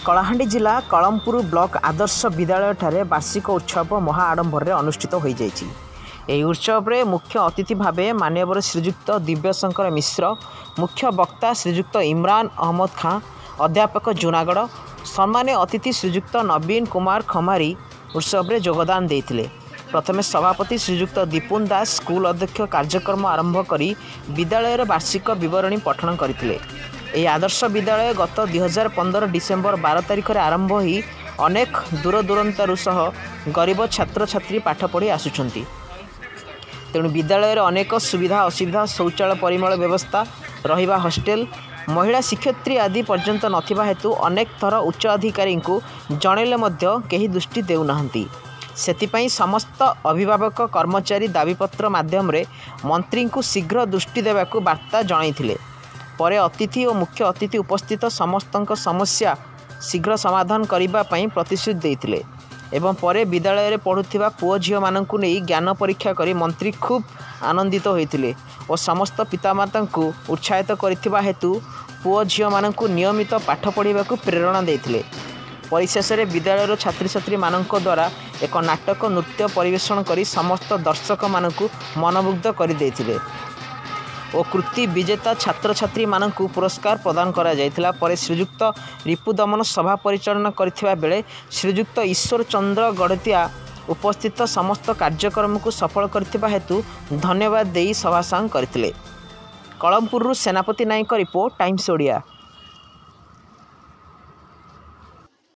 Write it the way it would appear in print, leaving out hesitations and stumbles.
कलाहांडी जिला कलमपुर ब्लॉक आदर्श विद्यालय ठारे वार्षिक उत्सव महा आडंबर अनुष्ठित हो जाइछि। एही उत्सव रे मुख्य अतिथि भावे मान्यवर श्रीजुक्त दिव्यशंकर मिश्र, मुख्य वक्ता श्रीजुक्त इमरान अहमद खां, अध्यापक जूनागढ़, सम्मान्य अतिथि श्रीजुक्त नवीन कुमार खमारी उत्सव रे योगदान देइथिले। प्रथमे सभापति श्रीजुक्त दीपुन दास स्कूल अध्यक्ष कार्यक्रम आरंभ करी विद्यालयर वार्षिक विवरणी पठन करथिले। यह आदर्श विद्यालय गत 2015 डिसेम्बर 12 तारिख आरंभ हो अनेक दूरदूरांतर सह गरीब छात्र छात्री पाठ पढ़ी आसुछंती। तेणु विद्यालय अनेक सुविधा असुविधा शौचालय परिमल व्यवस्था रहिबा हॉस्टेल महिला शिक्षयित्री आदि पर्यंत नथिबा हेतु अनेक थर उच्च अधिकारी को जणेले मध्य केही दृष्टि देउनाहंती। सेतिपई समस्त अभिभावक कर्मचारी दाबीपत्र माध्यम रे मंत्री को शीघ्र दृष्टि देवाकू वार्ता जणाइथिले। परे अतिथि और मुख्य अतिथि उपस्थित समस्तଙ୍କ समस्या शीघ्र समाधान करिबा पई प्रतिश्रुति देइथिले एवं परे विद्यालय में पढ़ुथिबा पुओ झियो माननकु नै ज्ञान परीक्षा करी मंत्री खूब आनंदित होइथिले और समस्त पितामाता को उत्साहित करिथिबा हेतु पुओ झियो माननकु नियमित पाठ पढ़िबाकू प्रेरणा देइथिले। परिशेष में विद्यालय छात्री छात्री माननक द्वारा एक नाटक नृत्य परिवेषण करी समस्त दर्शक माननकु मनमुग्ध करि देइथिले और कृति विजेता छात्र छात्री माननकु पुरस्कार प्रदान करा जायतिला। पर श्रीजुक्त रिपु दमन सभा परिचालना करथिबा बेले श्रीजुक्त ईश्वर चंद्र गढ़तिया उपस्थित समस्त कार्यक्रम को सफल करथिबा हेतु धन्यवाद देई सभा सांग करथिले। कलमपुर सेनापति नायक रिपोर्ट टाइम्स ओडिया।